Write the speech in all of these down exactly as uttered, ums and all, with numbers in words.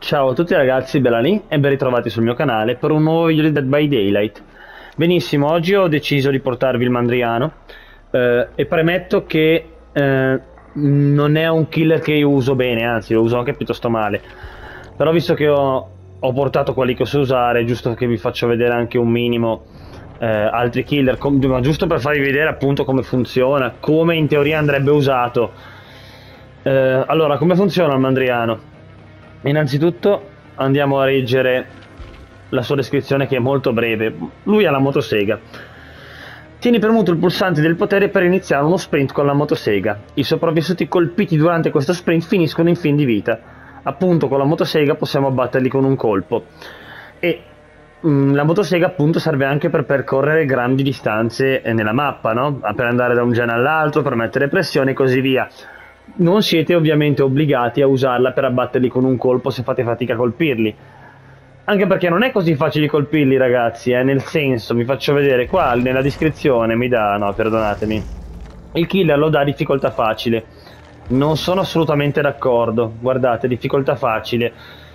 Ciao a tutti ragazzi, Belani e ben ritrovati sul mio canale per un nuovo video di Dead by Daylight. Benissimo, oggi ho deciso di portarvi il Mandriano eh, e premetto che eh, non è un killer che io uso bene, anzi lo uso anche piuttosto male. Però visto che ho, ho portato quelli che so usare, è giusto che vi faccio vedere anche un minimo eh, altri killer, ma giusto per farvi vedere appunto come funziona, come in teoria andrebbe usato. Eh, allora, come funziona il Mandriano? Innanzitutto andiamo a leggere la sua descrizione, che è molto breve. Lui ha la motosega. Tieni premuto il pulsante del potere per iniziare uno sprint con la motosega. I sopravvissuti colpiti durante questo sprint finiscono in fin di vita. Appunto con la motosega possiamo abbatterli con un colpo. E mh, la motosega appunto serve anche per percorrere grandi distanze nella mappa, no? Per andare da un genere all'altro, per mettere pressione e così via. Non siete ovviamente obbligati a usarla per abbatterli con un colpo se fate fatica a colpirli, anche perché non è così facile colpirli ragazzi, eh? Nel senso, vi faccio vedere qua nella descrizione, mi dà, no perdonatemi, il killer lo dà a difficoltà facile. Non sono assolutamente d'accordo, guardate, difficoltà facile,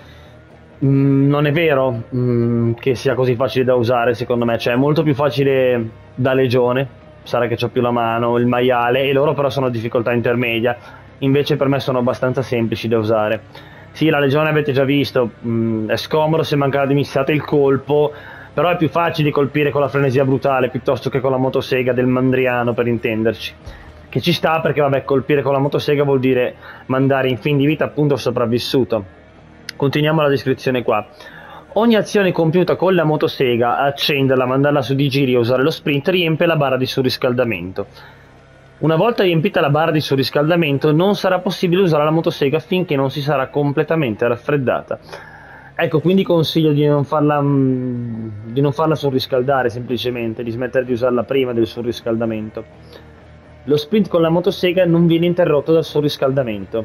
mm, non è vero mm, che sia così facile da usare secondo me, cioè è molto più facile da legione, sarà che ho più la mano, il maiale, e loro però sono a difficoltà intermedia. Invece per me sono abbastanza semplici da usare. Sì, la legione avete già visto, mh, è scomodo se manca di missate il colpo, però è più facile colpire con la frenesia brutale piuttosto che con la motosega del Mandriano, per intenderci. Che ci sta perché vabbè, colpire con la motosega vuol dire mandare in fin di vita appunto il sopravvissuto. Continuiamo la descrizione qua. Ogni azione compiuta con la motosega, accenderla, mandarla su di giri e usare lo sprint, riempie la barra di surriscaldamento. Una volta riempita la barra di surriscaldamento non sarà possibile usare la motosega finché non si sarà completamente raffreddata. Ecco, quindi consiglio di non farla, di non farla surriscaldare semplicemente, di smettere di usarla prima del surriscaldamento. Lo sprint con la motosega non viene interrotto dal surriscaldamento.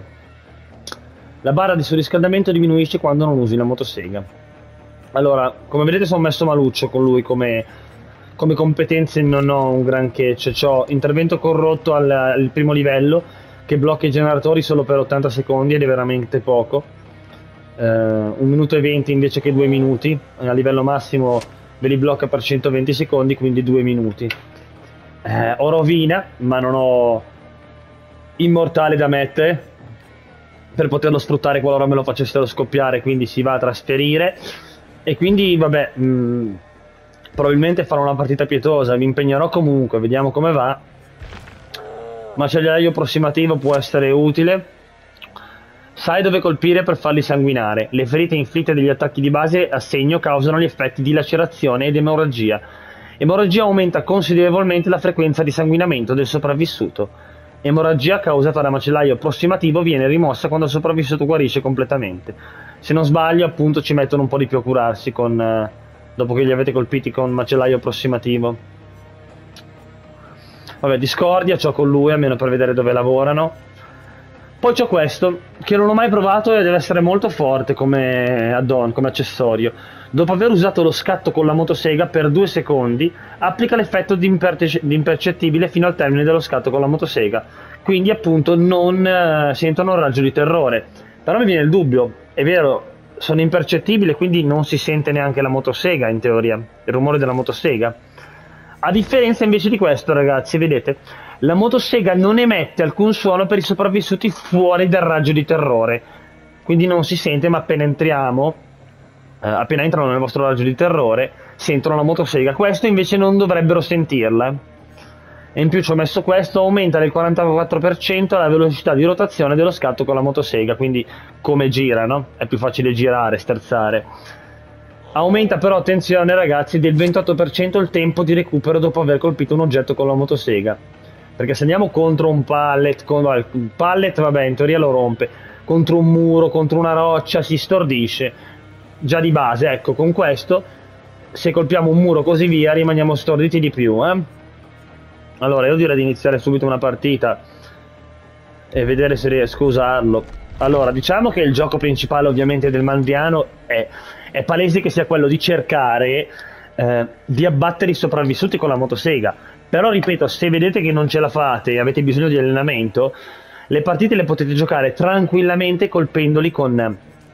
La barra di surriscaldamento diminuisce quando non usi la motosega. Allora, come vedete sono messo maluccio con lui come... Come competenze non ho un granché, cioè ho intervento corrotto al, al primo livello che blocca i generatori solo per ottanta secondi ed è veramente poco, eh, un minuto e venti invece che due minuti, a livello massimo ve li blocca per centoventi secondi, quindi due minuti. Eh, ho rovina, ma non ho immortale da mettere per poterlo sfruttare qualora me lo facessero scoppiare, quindi si va a trasferire e quindi vabbè... Mh, probabilmente farò una partita pietosa, mi impegnerò comunque, vediamo come va. Macellaio approssimativo può essere utile. Sai dove colpire per farli sanguinare. Le ferite inflitte dagli attacchi di base a segno causano gli effetti di lacerazione ed emorragia. Emorragia aumenta considerevolmente la frequenza di sanguinamento del sopravvissuto. Emorragia causata da macellaio approssimativo viene rimossa quando il sopravvissuto guarisce completamente. Se non sbaglio appunto ci mettono un po' di più a curarsi con... Uh, dopo che li avete colpiti con macellaio approssimativo. Vabbè, discordia c'ho con lui, almeno per vedere dove lavorano. Poi c'ho questo, che non ho mai provato e deve essere molto forte come add-on, come accessorio. Dopo aver usato lo scatto con la motosega per due secondi, applica l'effetto di, di impercettibile fino al termine dello scatto con la motosega. Quindi appunto non eh, sentono il raggio di terrore. Però mi viene il dubbio, è vero, sono impercettibili, quindi non si sente neanche la motosega in teoria, il rumore della motosega. A differenza invece di questo ragazzi, vedete, la motosega non emette alcun suono per i sopravvissuti fuori dal raggio di terrore, quindi non si sente, ma appena entriamo, eh, appena entrano nel vostro raggio di terrore, sentono la motosega. Questo invece non dovrebbero sentirla. E in più ci ho messo questo, aumenta del quarantaquattro per cento la velocità di rotazione dello scatto con la motosega, quindi come gira, no? È più facile girare, sterzare. Aumenta però, attenzione ragazzi, del ventotto per cento il tempo di recupero dopo aver colpito un oggetto con la motosega. Perché se andiamo contro un pallet, con, un pallet vabbè in teoria lo rompe, contro un muro, contro una roccia si stordisce, già di base, ecco, con questo, se colpiamo un muro così via rimaniamo storditi di più, eh? Allora io direi di iniziare subito una partita e vedere se riesco a usarlo. Allora diciamo che il gioco principale ovviamente del Mandriano è, è palese che sia quello di cercare eh, di abbattere i sopravvissuti con la motosega. Però ripeto, se vedete che non ce la fate e avete bisogno di allenamento, le partite le potete giocare tranquillamente colpendoli con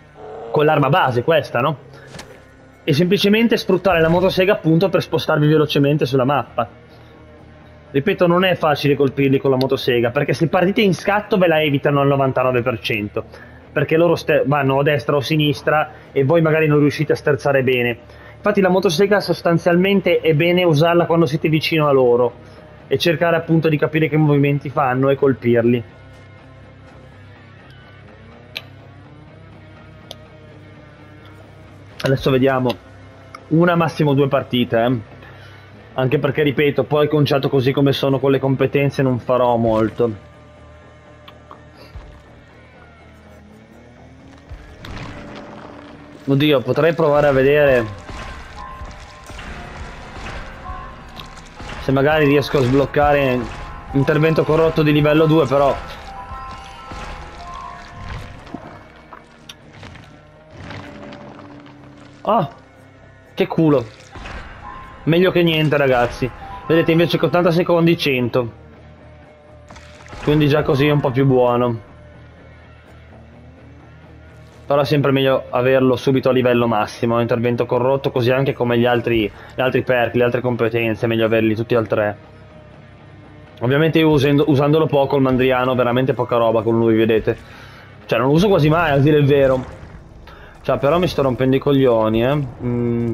con l'arma base questa, no? E semplicemente sfruttare la motosega appunto per spostarvi velocemente sulla mappa. Ripeto, non è facile colpirli con la motosega, perché se partite in scatto ve la evitano al novantanove per cento, perché loro vanno a destra o a sinistra e voi magari non riuscite a sterzare bene. Infatti la motosega sostanzialmente è bene usarla quando siete vicino a loro e cercare appunto di capire che movimenti fanno e colpirli. Adesso vediamo una massimo due partite, eh. Anche perché, ripeto, poi conciato così come sono con le competenze non farò molto. Oddio, potrei provare a vedere se magari riesco a sbloccare intervento corrotto di livello due, però ah, che culo. Meglio che niente, ragazzi. Vedete, invece che ottanta secondi cento. Quindi già così è un po' più buono. Però è sempre meglio averlo subito a livello massimo, intervento corrotto, così anche come gli altri, gli altri perk, le altre competenze, è meglio averli tutti al tre. Ovviamente io usando, usandolo poco il Mandriano, veramente poca roba con lui, vedete. Cioè non lo uso quasi mai, a dire il vero. Cioè però mi sto rompendo i coglioni, eh. Mm.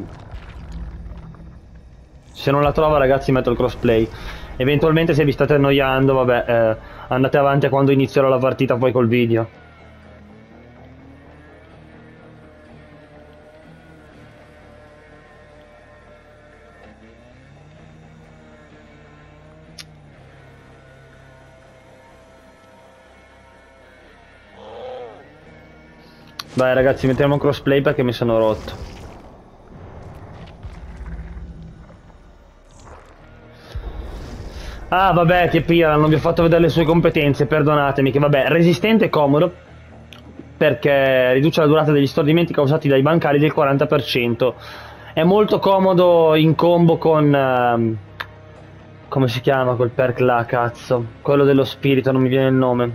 Se non la trova, ragazzi, metto il crossplay. Eventualmente se vi state annoiando, vabbè, eh, andate avanti a quando inizierò la partita poi col video. Vai ragazzi, mettiamo un crossplay perché mi sono rotto. Ah vabbè, che pira, non vi ho fatto vedere le sue competenze, perdonatemi, che vabbè, resistente è comodo perché riduce la durata degli stordimenti causati dai bancali del quaranta per cento. È molto comodo in combo con... Uh, come si chiama quel perk là, cazzo? Quello dello spirito, non mi viene il nome.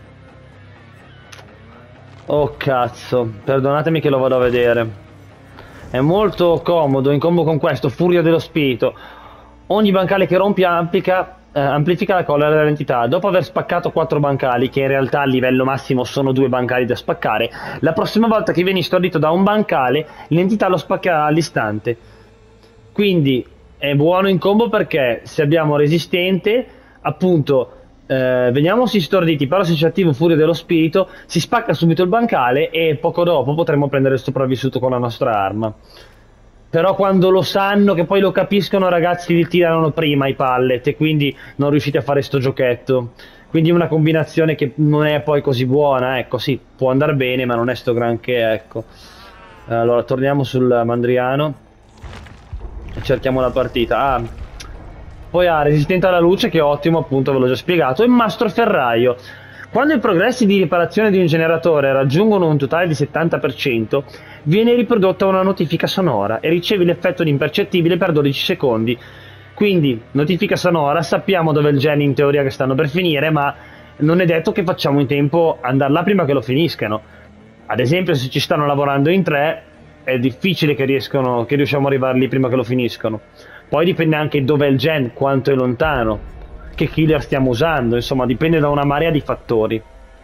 Oh cazzo, perdonatemi che lo vado a vedere. È molto comodo in combo con questo, Furia dello Spirito. Ogni bancale che rompi amplica, eh, amplifica la colla dell'entità. Dopo aver spaccato quattro bancali, che in realtà a livello massimo sono due bancali da spaccare, la prossima volta che vieni stordito da un bancale, l'entità lo spaccherà all'istante. Quindi è buono in combo perché se abbiamo resistente, appunto... Eh, veniamo si storditi, però se ci attiva Furia dello Spirito si spacca subito il bancale e poco dopo potremo prendere il sopravvissuto con la nostra arma. Però quando lo sanno, che poi lo capiscono, ragazzi, li tirano prima i pallet e quindi non riuscite a fare sto giochetto. Quindi è una combinazione che non è poi così buona, ecco, sì, può andare bene ma non è sto granché, ecco. Allora torniamo sul Mandriano e cerchiamo la partita. Ah, poi ha resistente alla luce, che è ottimo, appunto, ve l'ho già spiegato, e Mastro Ferraio. Quando i progressi di riparazione di un generatore raggiungono un totale di settanta per cento, viene riprodotta una notifica sonora e ricevi l'effetto di impercettibile per dodici secondi. Quindi, notifica sonora, sappiamo dove è il gen in teoria che stanno per finire, ma non è detto che facciamo in tempo ad andare là prima che lo finiscano. Ad esempio, se ci stanno lavorando in tre, è difficile che, riescono, che riusciamo ad arrivarli prima che lo finiscano. Poi dipende anche dove è il gen, quanto è lontano, che killer stiamo usando, insomma dipende da una marea di fattori.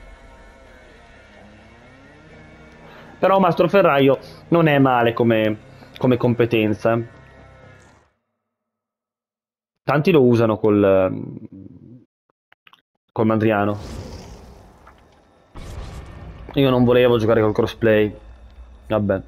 Però Mastro Ferraio non è male come, come competenza. Tanti lo usano col, col Mandriano. Io non volevo giocare col crossplay. Vabbè.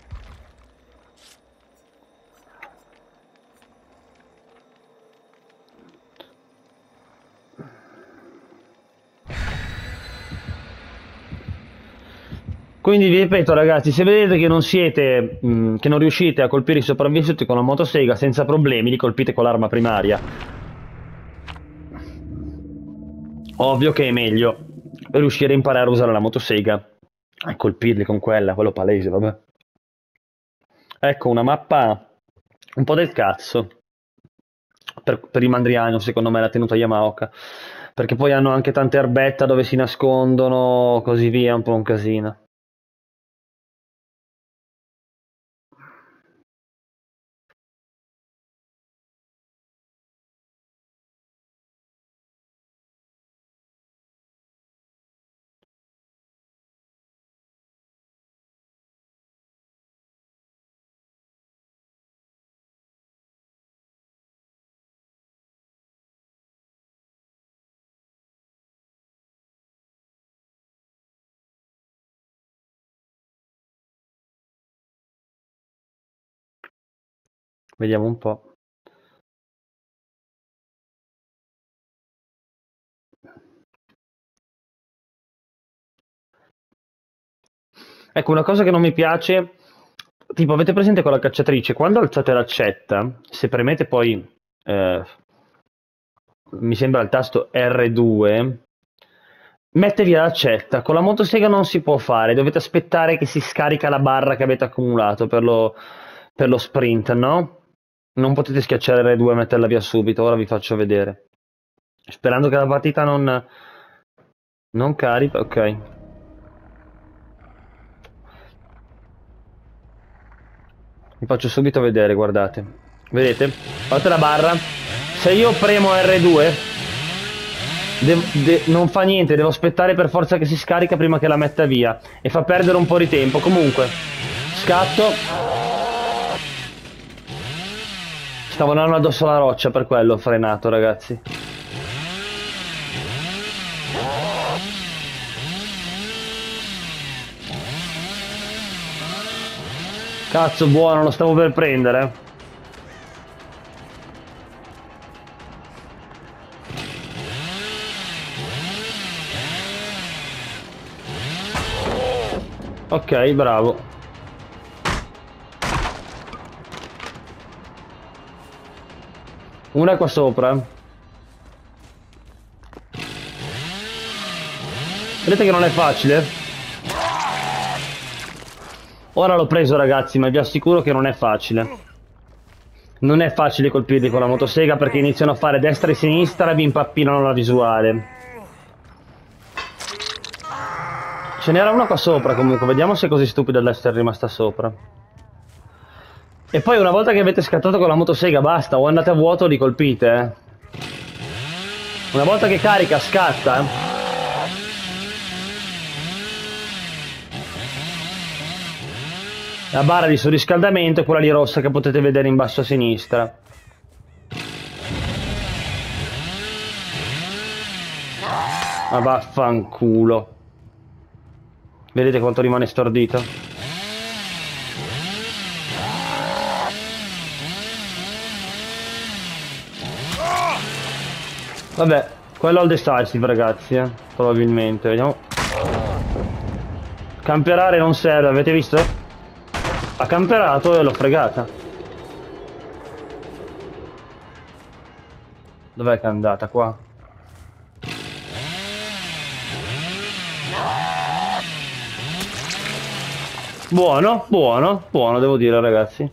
Quindi vi ripeto ragazzi, se vedete che non siete, mh, che non riuscite a colpire i sopravvissuti con la motosega senza problemi, li colpite con l'arma primaria. Ovvio che è meglio riuscire a imparare a usare la motosega e colpirli con quella, quello palese, vabbè. Ecco, una mappa un po' del cazzo per, per i Mandriano, secondo me, la tenuta Yamaoka. Perché poi hanno anche tante erbetta dove si nascondono, così via, un po' un casino. Vediamo un po'. Ecco, una cosa che non mi piace, tipo, avete presente con la cacciatrice? Quando alzate l'accetta, se premete poi, eh, mi sembra il tasto erre due, mette via l'accetta. Con la motosega non si può fare, dovete aspettare che si scarica la barra che avete accumulato per lo, per lo sprint, no? Non potete schiacciare erre due e metterla via subito, ora vi faccio vedere. Sperando che la partita non, non carica, ok. Vi faccio subito vedere, guardate. Vedete? Fate la barra. Se io premo erre due, non fa niente, devo aspettare per forza che si scarica prima che la metta via. E fa perdere un po' di tempo. Comunque, scatto. Stavo andando addosso alla roccia, per quello ho frenato, ragazzi. Cazzo, buono, lo stavo per prendere. Ok, bravo. Una è qua sopra. Vedete che non è facile? Ora l'ho preso, ragazzi, ma vi assicuro che non è facile. Non è facile colpirli con la motosega perché iniziano a fare destra e sinistra e vi impappinano la visuale. Ce n'era una qua sopra comunque, vediamo se è così stupida da essere rimasta sopra. E poi una volta che avete scattato con la motosega basta, o andate a vuoto o li colpite, eh. Una volta che carica, scatta, eh. La barra di surriscaldamento è quella lì rossa che potete vedere in basso a sinistra. Ma vaffanculo. Vedete quanto rimane stordito? Vabbè, quello al decisive, ragazzi, eh. Probabilmente, vediamo. Camperare non serve, avete visto? Ha camperato e l'ho fregata. Dov'è che è andata? Qua? Buono, buono, buono, devo dire, ragazzi.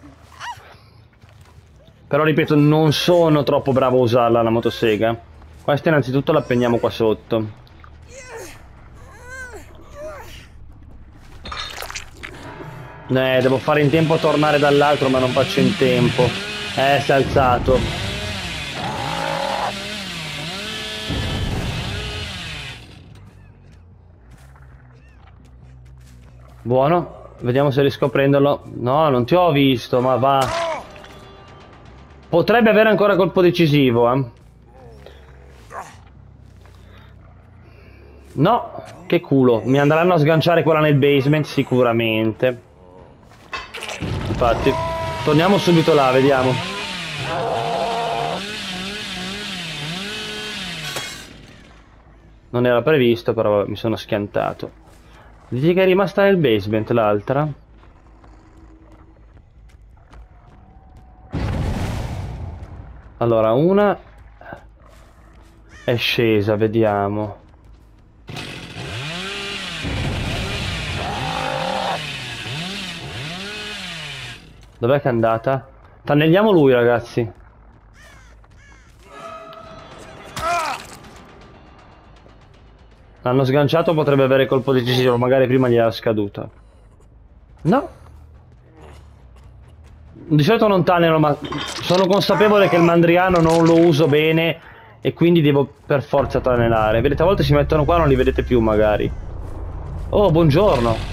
Però, ripeto, non sono troppo bravo a usarla la motosega. Questa innanzitutto la appendiamo qua sotto. Eh, devo fare in tempo a tornare dall'altro, ma non faccio in tempo. Eh, si è alzato. Buono. Vediamo se riesco a prenderlo. No, non ti ho visto, ma va. Potrebbe avere ancora colpo decisivo, eh. No, che culo. Mi andranno a sganciare quella nel basement, sicuramente. Infatti, torniamo subito là, vediamo. Non era previsto, però mi sono schiantato. Dici che è rimasta nel basement l'altra? Allora, una è scesa, vediamo. Dov'è che è andata? Tannelliamo lui, ragazzi. L'hanno sganciato, potrebbe avere colpo decisivo, magari prima gli era scaduta. No. Di solito non tannellano, ma sono consapevole che il mandriano non lo uso bene e quindi devo per forza tannellare. Vedete, a volte si mettono qua e non li vedete più, magari. Oh, buongiorno.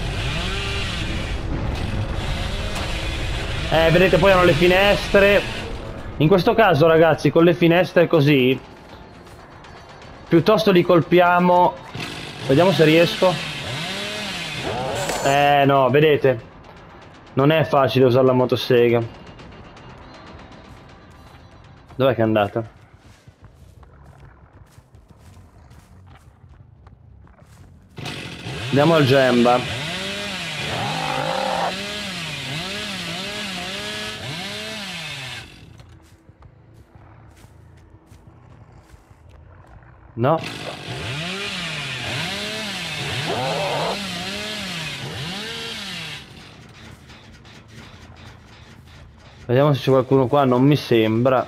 Eh, vedete, poi hanno le finestre. In questo caso, ragazzi, con le finestre così, piuttosto li colpiamo. Vediamo se riesco. Eh, no, vedete, non è facile usare la motosega. Dov'è che è andata? Andiamo al Gemba. No. Vediamo se c'è qualcuno qua, non mi sembra.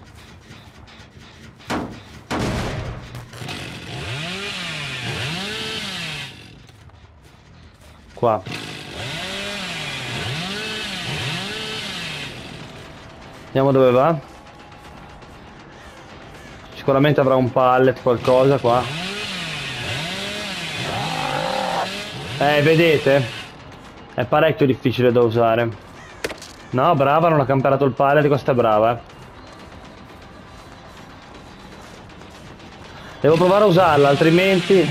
Qua. Vediamo dove va. Sicuramente avrà un pallet, qualcosa qua. Eh, vedete? È parecchio difficile da usare. No, brava, non ha camperato il pallet, questa è brava. Devo provare a usarla, altrimenti...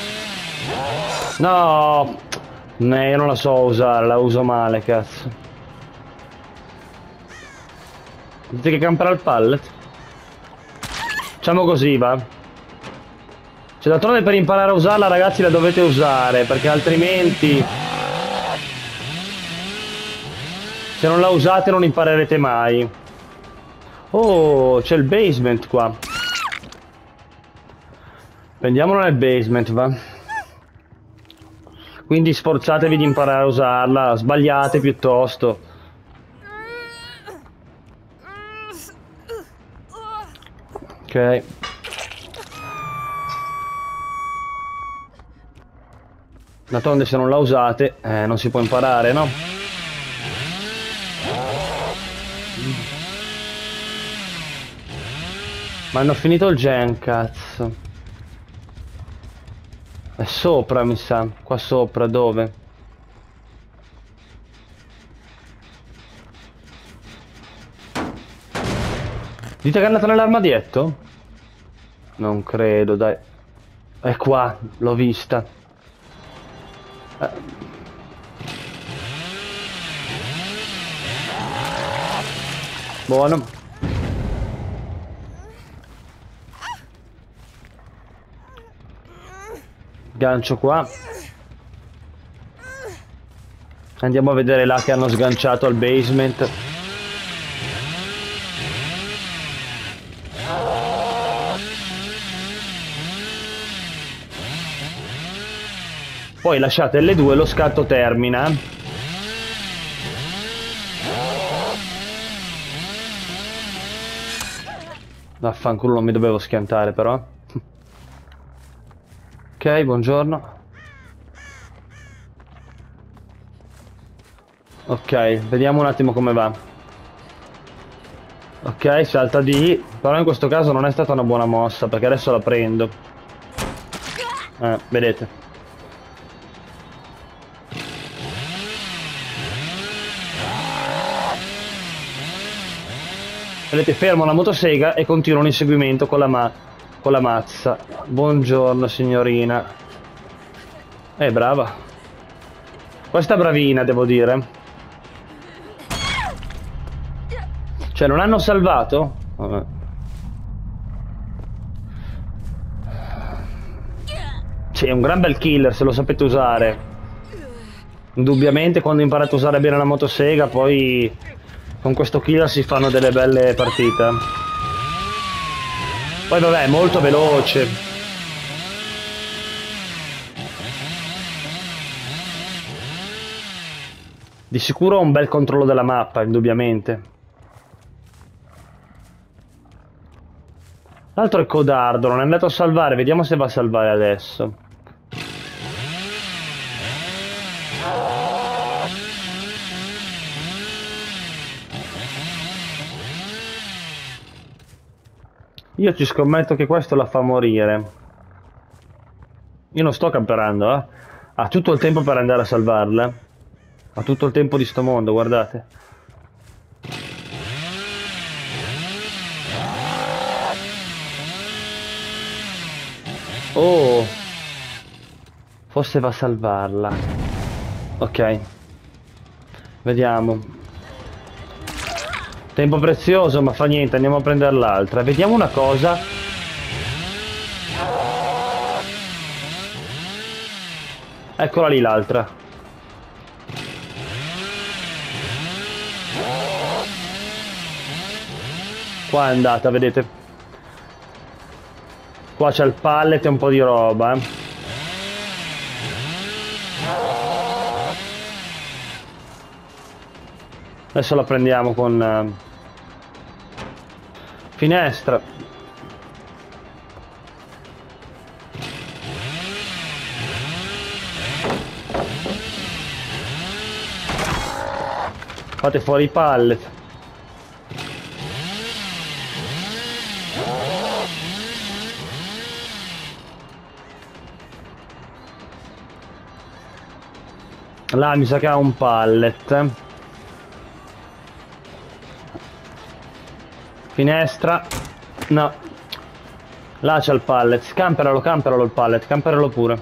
No! Ne, io non la so usare, la uso male, cazzo. Dite che campera il pallet? Facciamo così, va. Cioè, d'altronde per imparare a usarla, ragazzi, la dovete usare, perché altrimenti... Se non la usate non imparerete mai. Oh, c'è il basement qua. Prendiamolo nel basement, va. Quindi sforzatevi di imparare a usarla, sbagliate piuttosto. Ok. D'altronde se non la usate, eh, non si può imparare, no? Ma hanno finito il gen, cazzo. È sopra, mi sa. Qua sopra, dove? Dite che è andata nell'armadietto? Non credo, dai. È qua, l'ho vista. Eh. Buono. Gancio qua. Andiamo a vedere là che hanno sganciato al basement. Poi lasciate L due, lo scatto termina. Vaffanculo, non mi dovevo schiantare però. Ok, buongiorno. Ok, vediamo un attimo come va. Ok, salta di... Però in questo caso non è stata una buona mossa, perché adesso la prendo. Eh, vedete. Vedete, fermo la motosega e continuo l'inseguimento con la ma... con la mazza. Buongiorno signorina. Eh, brava. Questa è bravina, devo dire. Cioè, non hanno salvato? Vabbè. Sì, è un gran bel killer se lo sapete usare. Indubbiamente quando imparate a usare bene la motosega, poi con questo killer si fanno delle belle partite. Poi vabbè, è molto veloce. Di sicuro ha un bel controllo della mappa, indubbiamente. L'altro è codardo, non è andato a salvare, vediamo se va a salvare adesso. Io ci scommetto che questo la fa morire. Io non sto camperando, eh. Ha tutto il tempo per andare a salvarla. Ha tutto il tempo di sto mondo, guardate. Oh, forse va a salvarla. Ok, vediamo. Tempo prezioso, ma fa niente, andiamo a prendere l'altra. Vediamo una cosa. Eccola lì l'altra. Qua è andata, vedete? Qua c'è il pallet e un po' di roba, eh. Adesso la prendiamo con uh, finestra. Fate fuori i pallet. Là mi sa che ha un pallet. Finestra. No. Là c'è il pallet. Camperalo, camperalo il pallet. Camperalo pure.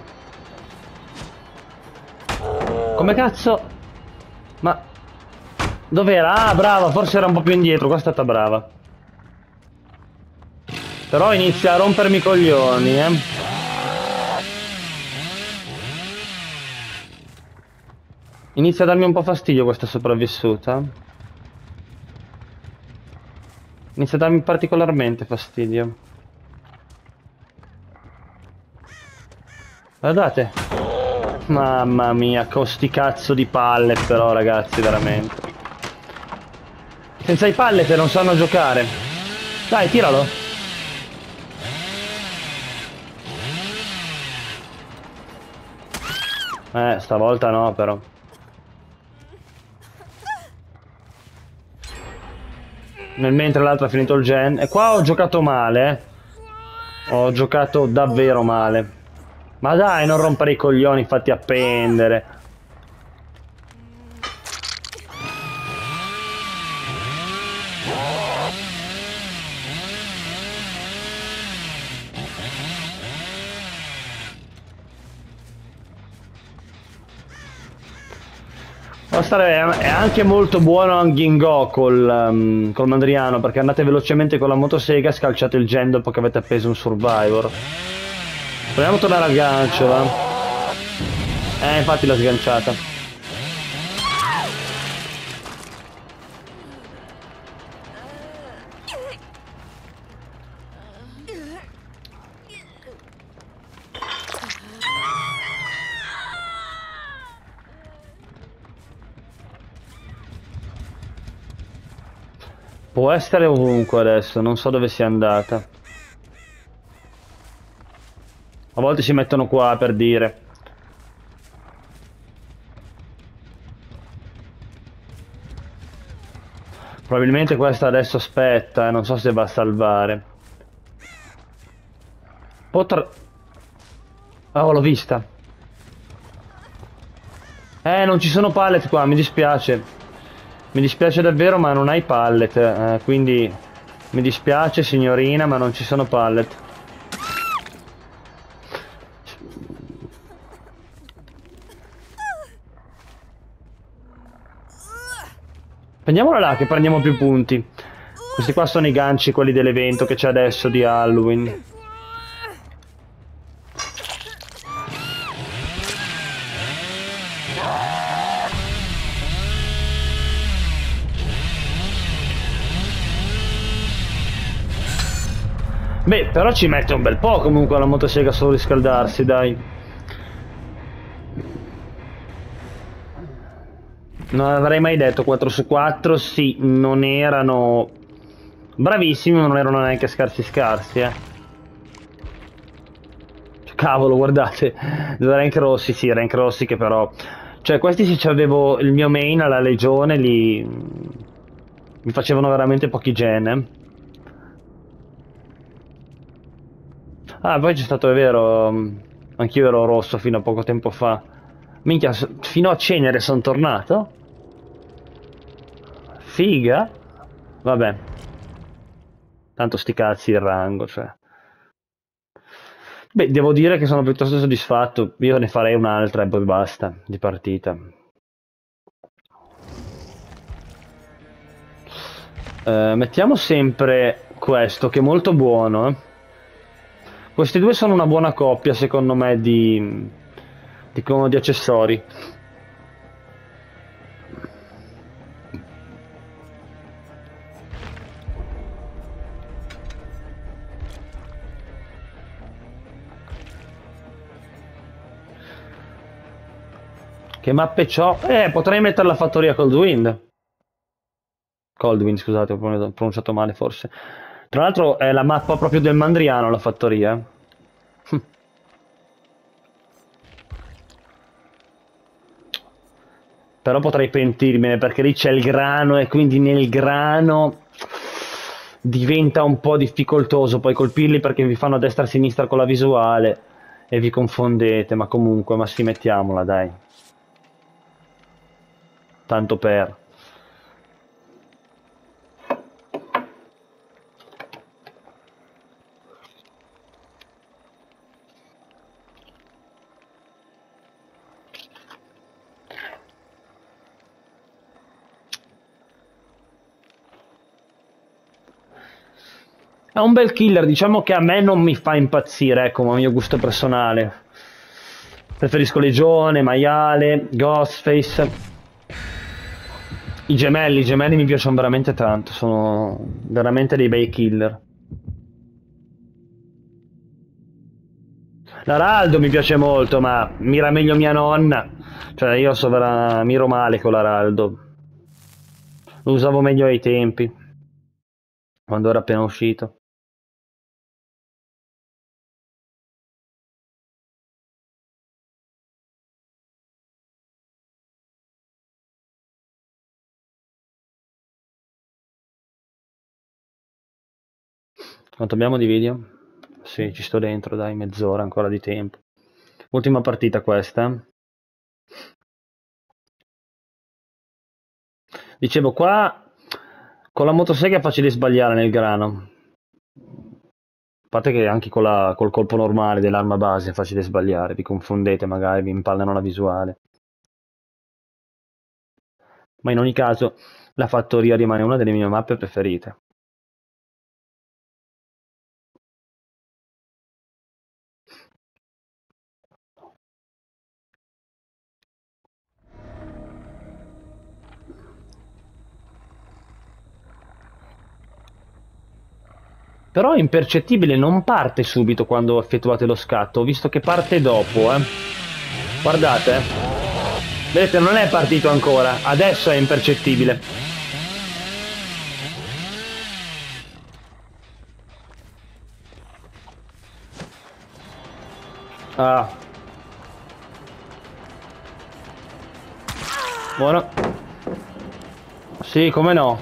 Come cazzo? Ma... dov'era? Ah, brava. Forse era un po' più indietro. Qua è stata brava. Però inizia a rompermi i coglioni, eh. Inizia a darmi un po' fastidio questa sopravvissuta. Inizia a darmi particolarmente fastidio. Guardate. Mamma mia, con sti cazzo di pallet però, ragazzi, veramente. Senza i pallet non sanno giocare. Dai, tiralo. Eh, stavolta no, però. Nel mentre l'altro ha finito il gen. E qua ho giocato male, eh. Ho giocato davvero male. Ma dai, non rompere i coglioni, fatti appendere. È anche molto buono Anghingò col, um, col Mandriano, perché andate velocemente con la motosega e scalciate il gen dopo che avete appeso un survivor. Proviamo a tornare al gancio, va? Eh, infatti l'ho sganciata. Può essere ovunque adesso, non so dove sia andata. A volte si mettono qua per dire. Probabilmente questa adesso aspetta, eh, non so se va a salvare. Potrà... Oh, l'ho vista. Eh, non ci sono pallet qua, mi dispiace. Mi dispiace davvero, ma non hai pallet, eh, quindi mi dispiace signorina, ma non ci sono pallet. Prendiamola là che prendiamo più punti. Questi qua sono i ganci, quelli dell'evento che c'è adesso di Halloween. Beh, però ci mette un bel po' comunque la motosega a surriscaldarsi, dai. Non avrei mai detto quattro su quattro, sì, non erano bravissimi, ma non erano neanche scarsi scarsi, eh. Cavolo, guardate, due rank rossi, sì, rank rossi che però... Cioè, questi se c'avevo il mio main alla legione, li... mi facevano veramente pochi gen, eh. Ah, poi c'è stato, è vero, anch'io ero rosso fino a poco tempo fa. Minchia, fino a cenere sono tornato? Figa? Vabbè. Tanto sti cazzi il rango, cioè. Beh, devo dire che sono piuttosto soddisfatto. Io ne farei un'altra e poi basta, di partita. Uh, mettiamo sempre questo, che è molto buono. Eh. Questi due sono una buona coppia, secondo me, di, di, di accessori. Che mappe c'ho? Eh, potrei mettere la fattoria Coldwind. Coldwind, scusate, ho pronunciato male forse. Tra l'altro è la mappa proprio del Mandriano, la fattoria. Però potrei pentirmene perché lì c'è il grano e quindi nel grano diventa un po' difficoltoso poi colpirli perché vi fanno a destra e a sinistra con la visuale e vi confondete, ma comunque, ma sì, mettiamola, dai. Tanto per... È un bel killer, diciamo che a me non mi fa impazzire, ecco, a mio gusto personale. Preferisco Legione, Maiale, Ghostface. I gemelli, i gemelli mi piacciono veramente tanto, sono veramente dei bei killer. L'Araldo mi piace molto, ma mira meglio mia nonna. Cioè, io so vera... miro male con l'Araldo. Lo usavo meglio ai tempi, quando era appena uscito. Quanto abbiamo di video? Sì, ci sto dentro, dai, mezz'ora ancora di tempo. Ultima partita questa. Dicevo, qua con la motosega è facile sbagliare nel grano. A parte che anche con la, col colpo normale dell'arma base è facile sbagliare, vi confondete magari, vi impallano la visuale. Ma in ogni caso la fattoria rimane una delle mie mappe preferite. Però è impercettibile, non parte subito quando effettuate lo scatto, ho visto che parte dopo, eh. Guardate, eh. Vedete, non è partito ancora, adesso è impercettibile. Ah. Buono. Sì, come no.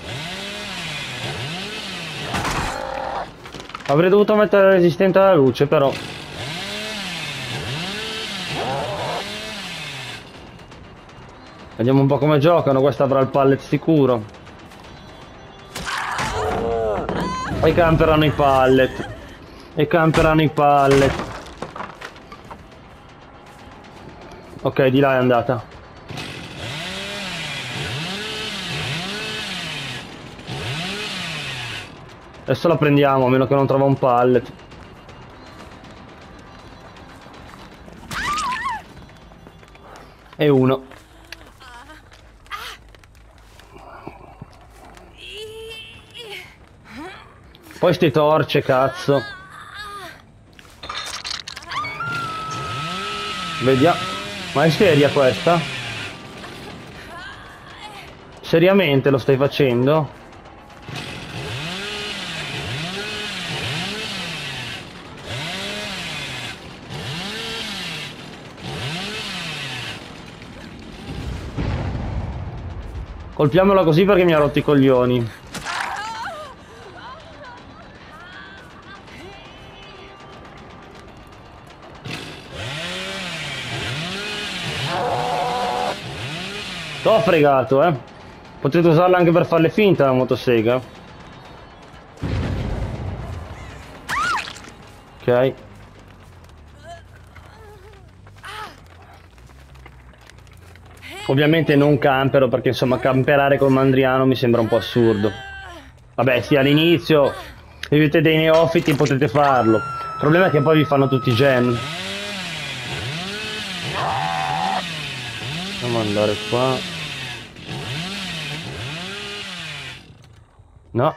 Avrei dovuto mettere resistente alla luce, però. Vediamo un po' come giocano, questa avrà il pallet sicuro. E camperanno i pallet. E camperanno i pallet. Ok, di là è andata. Adesso la prendiamo, a meno che non trova un pallet. E uno. Poi ste torce, cazzo. Vediamo. Ma è seria questa? Seriamente lo stai facendo? Colpiamola così perché mi ha rotto i coglioni. T'ho fregato, eh. Potete usarla anche per farle finta la motosega. Ok. Ovviamente non campero perché insomma camperare col Mandriano mi sembra un po' assurdo. Vabbè, sì, all'inizio, se siete dei neofiti potete farlo. Il problema è che poi vi fanno tutti i gen. Andiamo ad andare qua. No.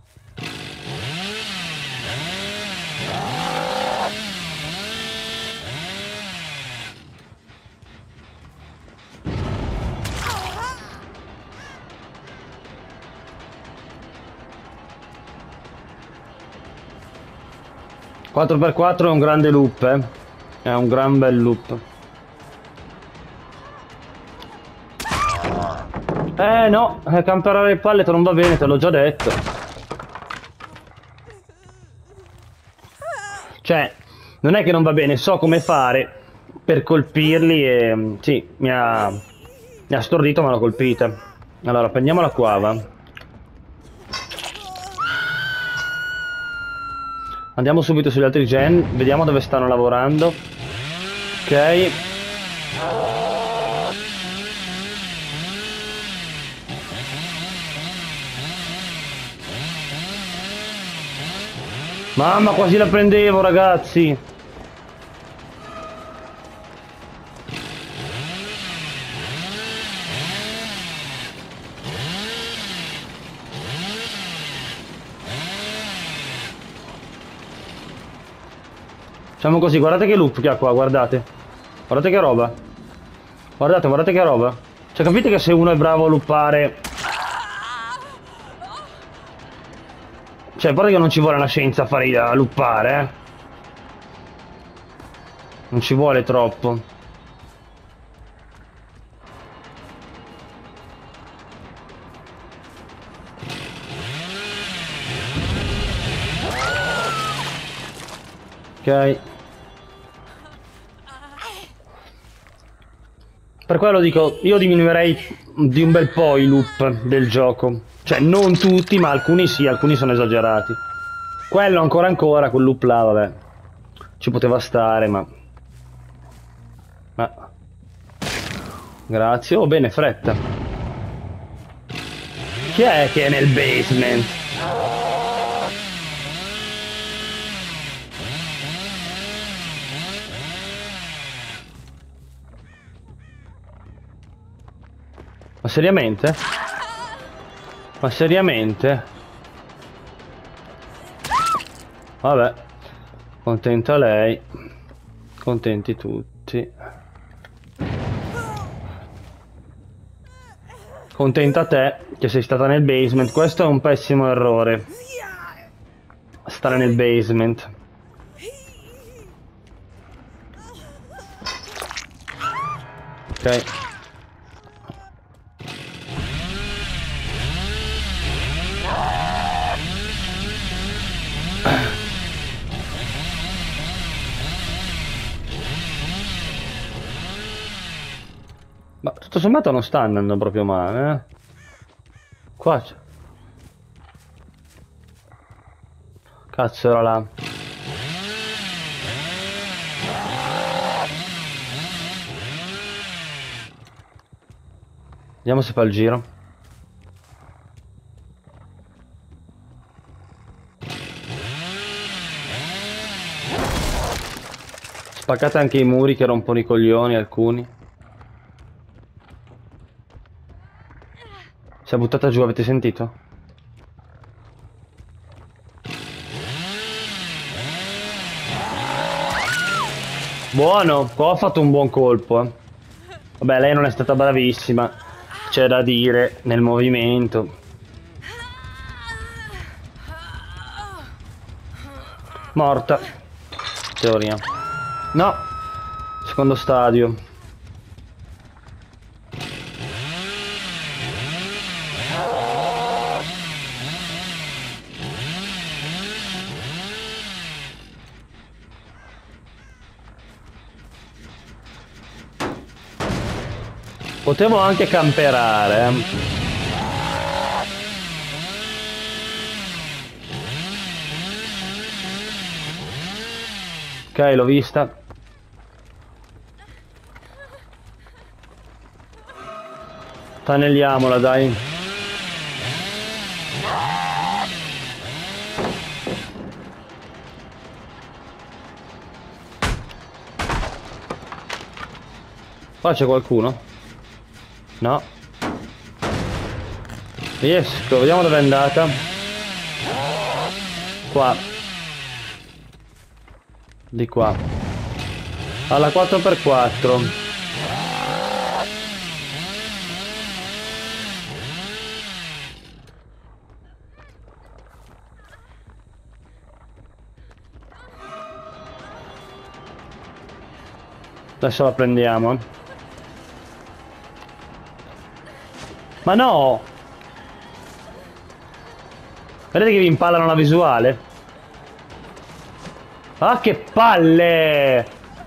quattro per quattro è un grande loop, eh. È un gran bel loop. Eh no, eh, camperare le palle non va bene, te l'ho già detto. Cioè, non è che non va bene, so come fare per colpirli e... Sì, mi ha... mi ha stordito ma l'ho colpita. Allora, prendiamola qua, va. Andiamo subito sugli altri gen, vediamo dove stanno lavorando. Ok. Mamma, quasi la prendevo, ragazzi. Facciamo così, guardate che loop che ha qua, guardate. Guardate che roba. Guardate, guardate che roba. Cioè, capite che se uno è bravo a loopare... Cioè, guarda che non ci vuole una scienza a fare a loopare, eh. Non ci vuole troppo. Ok. Per quello dico, io diminuirei di un bel po' i loop del gioco. Cioè, non tutti, ma alcuni sì, alcuni sono esagerati. Quello ancora ancora, quel loop là, vabbè. Ci poteva stare, ma... ma... Grazie. Oh, bene, fretta. Chi è che è nel basement? Ma seriamente? Ma seriamente? Vabbè. Contenta lei. Contenti tutti. Contenta te che sei stata nel basement. Questo è un pessimo errore. Stare nel basement. Ok. Ma tutto sommato non sta andando proprio male, eh? Qua c'è... Cazzo era là. Vediamo se fa il giro. Spaccate anche i muri che rompono i coglioni, alcuni. Si è buttata giù, avete sentito? Buono, qua ho fatto un buon colpo, eh. Vabbè, lei non è stata bravissima, c'è da dire, nel movimento. Morta. Teoria. No. Secondo stadio. Potevo anche camperare, eh. Ok, l'ho vista. Tanelliamola, dai. Qua c'è qualcuno? No. Riesco, vediamo dove è andata. Qua. Di qua. Alla quattro per quattro. Adesso la prendiamo. Ma no! Vedete che vi impallano la visuale? Ah, che palle!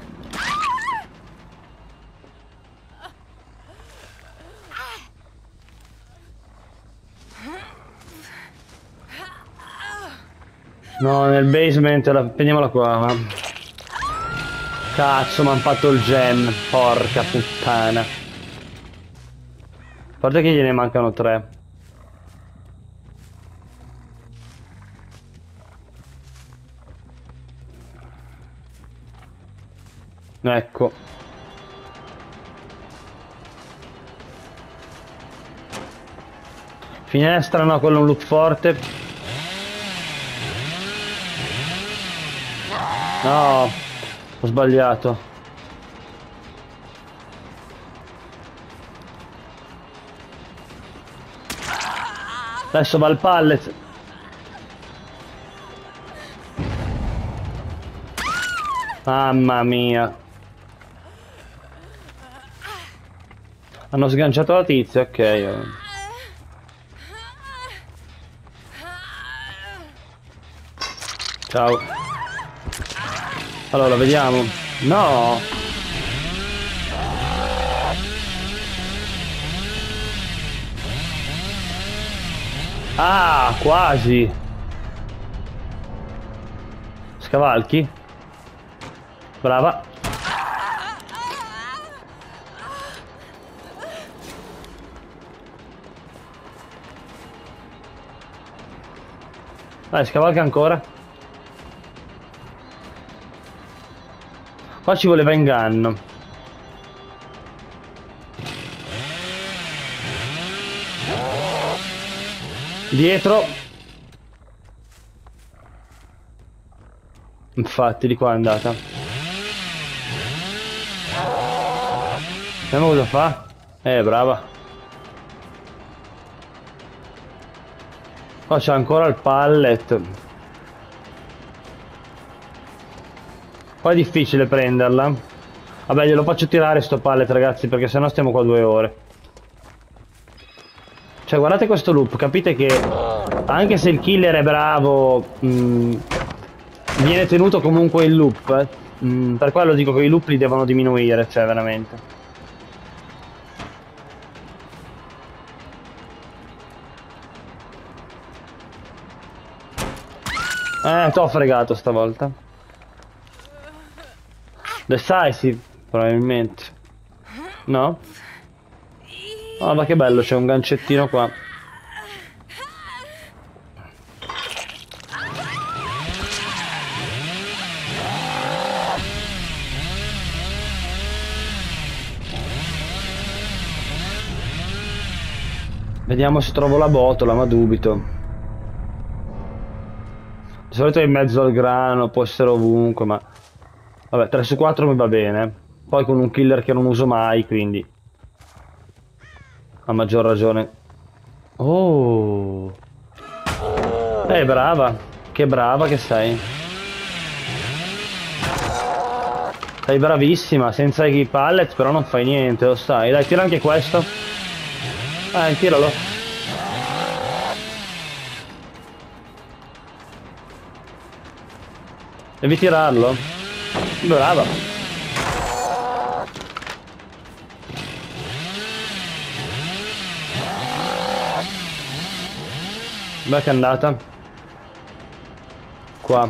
No, nel basement, la... prendiamola qua. Ma... Cazzo, mi hanno fatto il gem. Porca puttana. Guarda che gliene mancano tre. Ecco. Finestra, no, quello è un loop forte. No, ho sbagliato. Adesso va il pallet. Mamma mia. Hanno sganciato la tizia, ok. Ciao. Allora, vediamo. No. Ah, quasi. Scavalchi. Brava. Dai, scavalca ancora. Qua ci voleva inganno. Dietro. Infatti, di qua è andata. Vediamo cosa fa. Eh, brava. Qua c'è ancora il pallet. Qua è difficile prenderla. Vabbè, glielo faccio tirare sto pallet, ragazzi, perché sennò stiamo qua due ore. Cioè, guardate questo loop, capite che anche se il killer è bravo, mh, viene tenuto comunque il loop. Eh? Mh, per quello dico che i loop li devono diminuire, cioè, veramente. Eh, t'ho fregato stavolta. Decisive, probabilmente. No? Oh, ma che bello, c'è un gancettino qua. Vediamo se trovo la botola, ma dubito. Di solito è in mezzo al grano, può essere ovunque, ma... Vabbè, tre su quattro mi va bene. Poi con un killer che non uso mai, quindi... A maggior ragione. Oh! Eh, brava! Che brava che sei! Sei bravissima, senza i pallet però non fai niente, lo sai. Dai, tira anche questo. Eh, tiralo. Devi tirarlo? Brava. Beh, che è andata? Qua.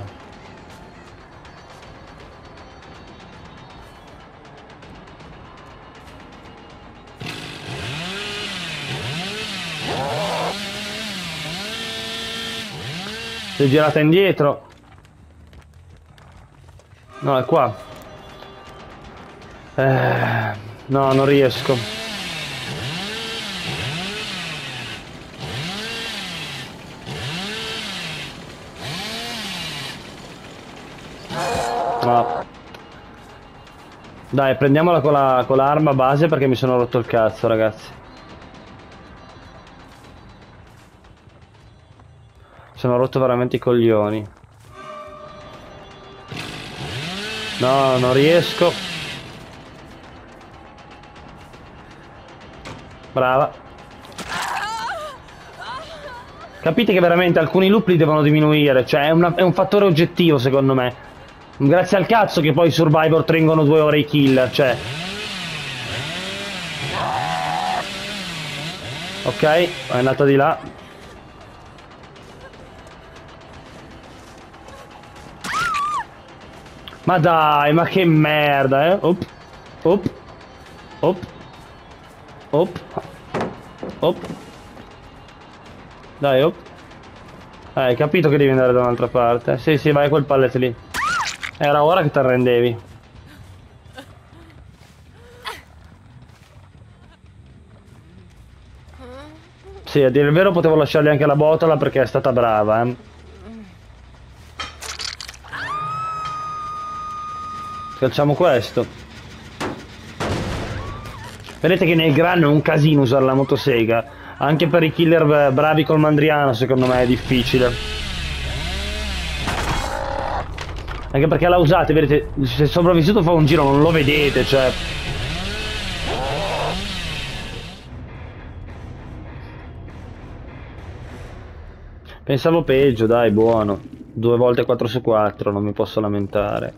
Si è girata indietro. No, è qua. Eh, No, non riesco. No. Dai, prendiamola con la, con l'arma base perché mi sono rotto il cazzo, ragazzi. Sono rotto veramente i coglioni. No, non riesco. Brava. Capite che veramente alcuni loop li devono diminuire, cioè è, una, è un fattore oggettivo secondo me. Grazie al cazzo che poi i Survivor tengono due ore i killer, cioè. Ok, è andata di là. Ma dai, ma che merda, eh. Op, op, op, op, op. Dai, op. Eh, hai capito che devi andare da un'altra parte. Sì, sì, vai a quel pallet lì. Era ora che ti arrendevi. Sì, a dire il vero potevo lasciargli anche la botola perché è stata brava, eh. Facciamo questo. Vedete che nel grano è un casino usare la motosega. Anche per i killer bravi col mandriano secondo me è difficile. Anche perché la usate, vedete, se il sopravvissuto fa un giro non lo vedete, cioè. Pensavo peggio, dai, buono. Due volte quattro su quattro, non mi posso lamentare.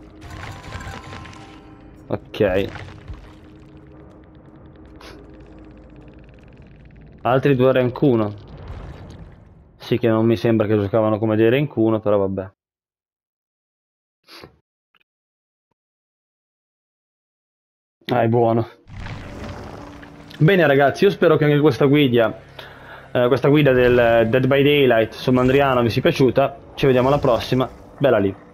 Ok. Altri due rank uno. Sì, che non mi sembra che giocavano come dei rank uno, però vabbè. Ah, è buono. Bene ragazzi, io spero che anche questa guida, eh, questa guida del Dead by Daylight su Mandriano vi sia piaciuta. Ci vediamo alla prossima. Bella lì.